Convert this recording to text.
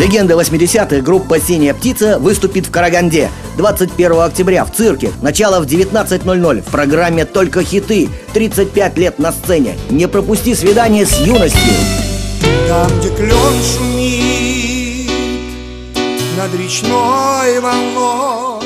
Легенда 80-х группа «Синяя птица» выступит в Караганде 21 октября в цирке. Начало в 19:00. В программе только хиты. 35 лет на сцене. Не пропусти свидание с юностью. Там, где клен шумит над речной волной,